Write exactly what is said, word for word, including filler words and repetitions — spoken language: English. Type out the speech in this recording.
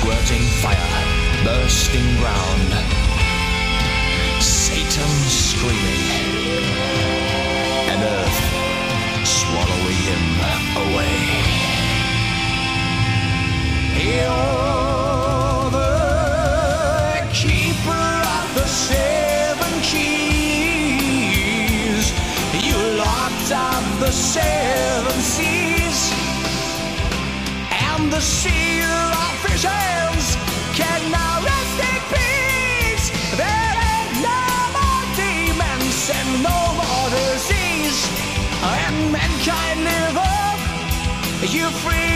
squirting fire, bursting ground. Satan screaming, and earth swallowing him away. You're the keeper of the seven keys. You locked up the seven seas, and the seal of visions can now rest in peace. There ain't no more demons and no more disease, and mankind live up. You free